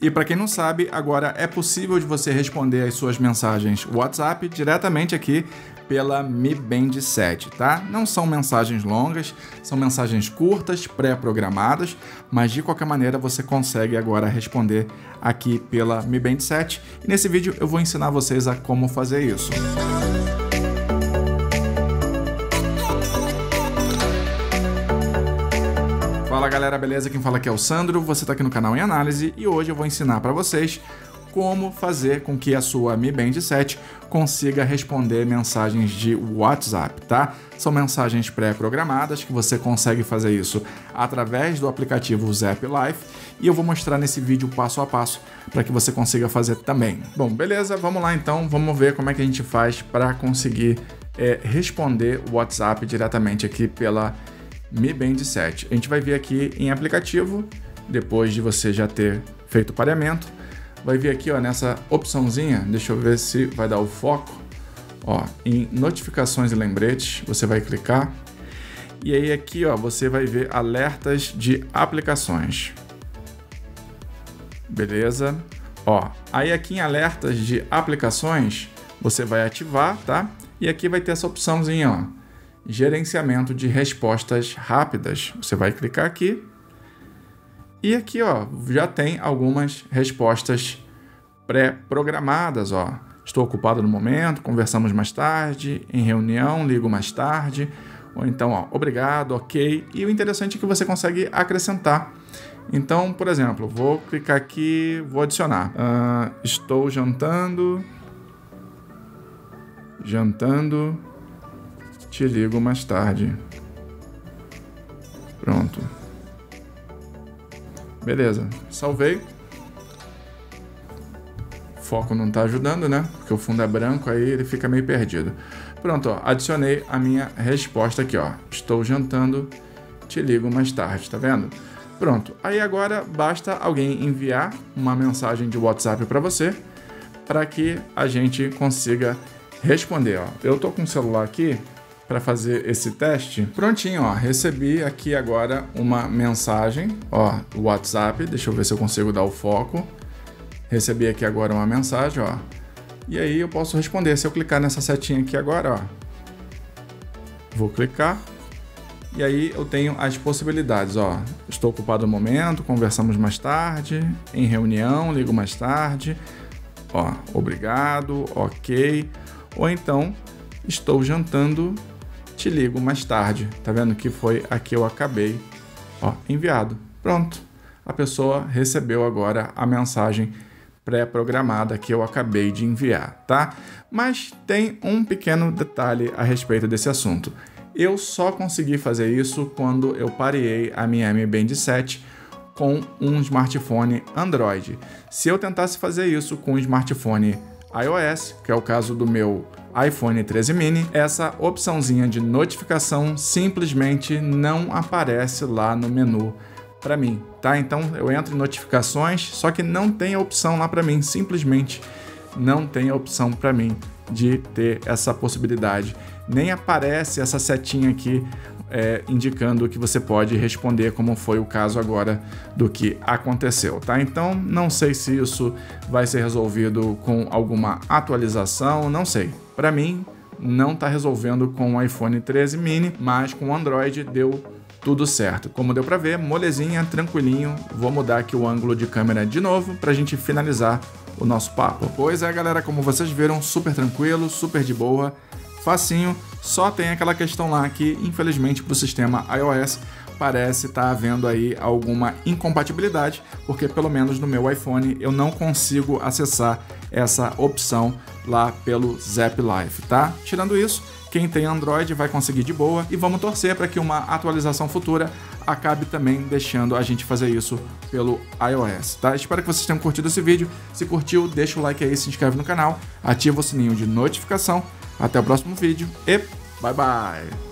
E para quem não sabe, agora é possível de você responder as suas mensagens WhatsApp diretamente aqui pela Mi Band 7, tá? Não são mensagens longas, são mensagens curtas, pré-programadas, mas de qualquer maneira você consegue agora responder aqui pela Mi Band 7. E nesse vídeo eu vou ensinar vocês a como fazer isso. Fala galera, beleza? Quem fala aqui é o Sandro, você está aqui no canal Em Análise e hoje eu vou ensinar para vocês como fazer com que a sua Mi Band 7 consiga responder mensagens de WhatsApp, tá? São mensagens pré-programadas que você consegue fazer isso através do aplicativo Zap Life e eu vou mostrar nesse vídeo passo a passo para que você consiga fazer também. Bom, beleza? Vamos lá então, vamos ver como é que a gente faz para conseguir responder o WhatsApp diretamente aqui pela Mi Band 7. A gente vai vir aqui em aplicativo, depois de você já ter feito o pareamento, vai vir aqui ó, nessa opçãozinha, deixa eu ver se vai dar o foco, ó, em notificações e lembretes, você vai clicar, e aí aqui ó, você vai ver alertas de aplicações. Beleza? Ó, aí aqui em alertas de aplicações, você vai ativar, tá? E aqui vai ter essa opçãozinha, ó, gerenciamento de respostas rápidas. Você vai clicar aqui e aqui ó, já tem algumas respostas pré-programadas, ó. Estou ocupado no momento, conversamos mais tarde, em reunião, ligo mais tarde, ou então ó, obrigado, ok. E o interessante é que você consegue acrescentar. Então, por exemplo, vou clicar aqui, vou adicionar. Estou jantando, te ligo mais tarde. Pronto. Beleza, salvei. O foco não tá ajudando, né? Porque o fundo é branco, aí ele fica meio perdido. Pronto, ó, adicionei a minha resposta aqui, ó. Estou jantando, te ligo mais tarde, tá vendo? Pronto, aí agora basta alguém enviar uma mensagem de WhatsApp para você, para que a gente consiga responder, ó. Eu tô com o celular aqui para fazer esse teste. Prontinho, ó, recebi aqui agora uma mensagem, ó, WhatsApp, deixa eu ver se eu consigo dar o foco. Recebi aqui agora uma mensagem, ó, e aí eu posso responder. Se eu clicar nessa setinha aqui agora, ó, vou clicar, e aí eu tenho as possibilidades, ó, estou ocupado no momento, conversamos mais tarde, em reunião, ligo mais tarde, ó, obrigado, ok, ou então, estou jantando, te ligo mais tarde. Tá vendo que foi a que eu acabei, ó, enviado. Pronto. A pessoa recebeu agora a mensagem pré-programada que eu acabei de enviar, tá? Mas tem um pequeno detalhe a respeito desse assunto. Eu só consegui fazer isso quando eu pareei a minha Mi Band 7 com um smartphone Android. Se eu tentasse fazer isso com um smartphone iOS, que é o caso do meu iPhone 13 mini, essa opçãozinha de notificação simplesmente não aparece lá no menu para mim, tá? Então eu entro em notificações, só que não tem a opção lá para mim, simplesmente não tem a opção para mim de ter essa possibilidade. Nem aparece essa setinha aqui indicando que você pode responder, como foi o caso agora do que aconteceu, tá? Então, não sei se isso vai ser resolvido com alguma atualização, não sei. Para mim, não está resolvendo com o iPhone 13 mini, mas com o Android deu tudo certo. Como deu para ver, molezinha, tranquilinho. Vou mudar aqui o ângulo de câmera de novo para a gente finalizar o nosso papo. Pois é, galera, como vocês viram, super tranquilo, super de boa, facinho. Só tem aquela questão lá que, infelizmente, para o sistema iOS parece estar havendo aí alguma incompatibilidade, porque pelo menos no meu iPhone eu não consigo acessar essa opção lá pelo Zap Life, tá? Tirando isso, quem tem Android vai conseguir de boa e vamos torcer para que uma atualização futura acabe também deixando a gente fazer isso pelo iOS, tá? Espero que vocês tenham curtido esse vídeo. Se curtiu, deixa o like aí, se inscreve no canal, ativa o sininho de notificação. Até o próximo vídeo e bye bye!